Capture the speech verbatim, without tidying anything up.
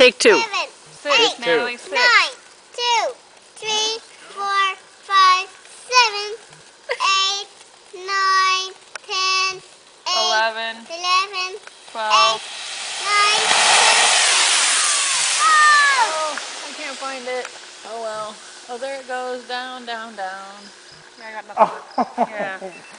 Take two. Seven, Six, eight, Natalie, six. nine, two, three, four, five, seven, eight, nine, ten, Eleven. eleven, Twelve. eight, nine, ten. Oh! Oh, I can't find it. Oh well. Oh, there it goes. Down, down, down. Yeah, I got nothing. Yeah.